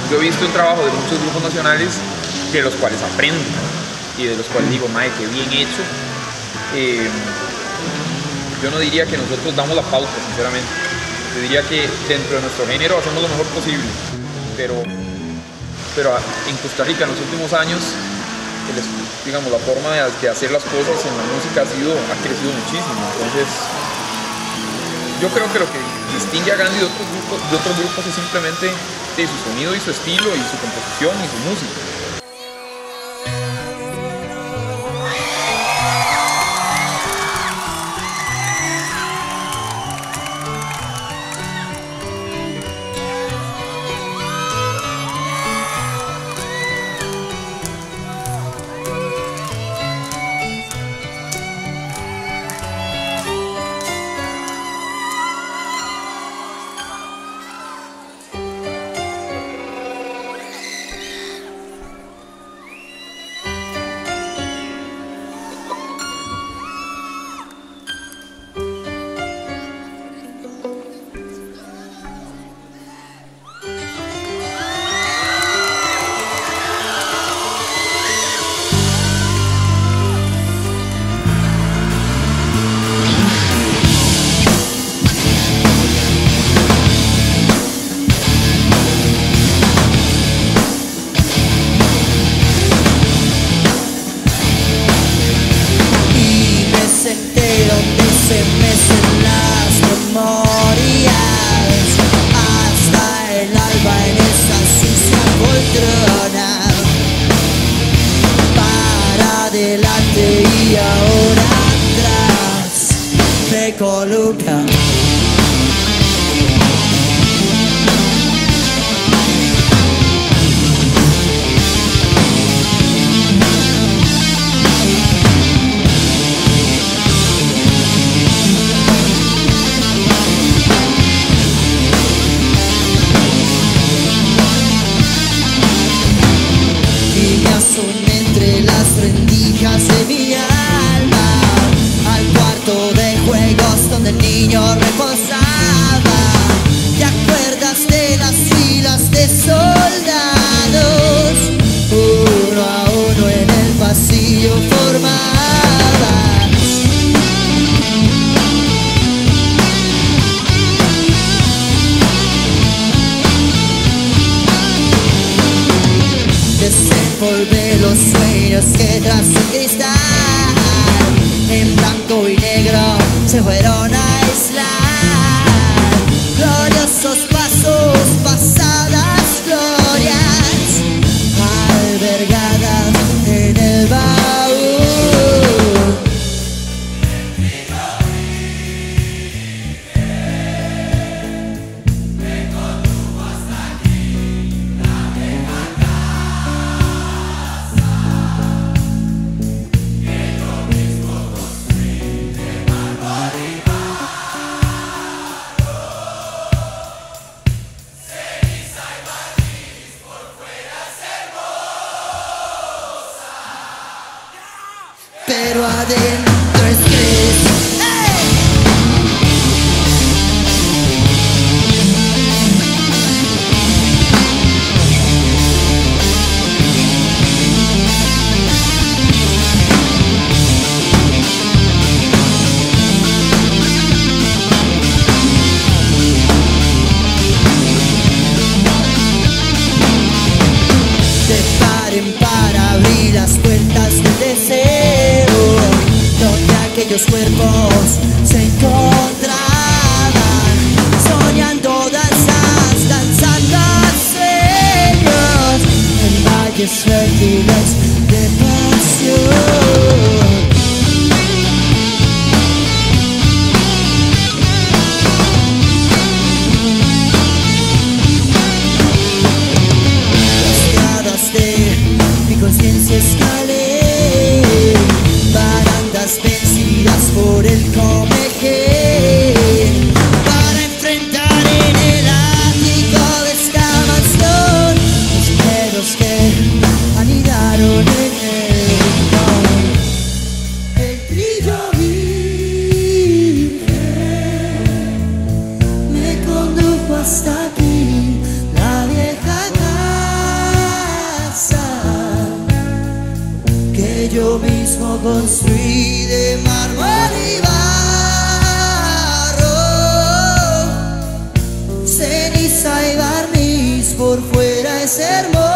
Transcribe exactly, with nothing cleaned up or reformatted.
yo he visto el trabajo de muchos grupos nacionales de los cuales aprendo y de los cuales digo, mae, qué bien hecho. Eh, yo no diría que nosotros damos la pauta, sinceramente. Yo diría que dentro de nuestro género hacemos lo mejor posible, pero, pero en Costa Rica en los últimos años, el, digamos, la forma de, de hacer las cosas en la música ha, sido, ha crecido muchísimo. Entonces, yo creo que lo que distingue a Gandhi de otros grupos, de otros grupos es simplemente de su sonido y su estilo y su composición y su música. Coloca y me asomé entre las rendijas de mi alma al cuarto de juegos donde el niño reposaba. ¿Te acuerdas de las filas de soldados? Uno a uno en el pasillo formaban. Desempolvé los sueños que tras un cristal en blanco y negro se fueron a aislar. Gloriosos pasos, pasadas glorias, albergadas en el baúl. Pero adentro es gris. ¡Hey! Separen para abrir las puertas del deseo, donde aquellos cuerpos se encontraban, soñando danzas, danzando sueños en valles fértiles de pasión. Mi conciencia escalé, barandas vencidas por el comején, para enfrentar en el ático de esta mansión los miedos que anidaron yo mismo construí de mármol y barro, ceniza y barniz, por fuera es hermoso.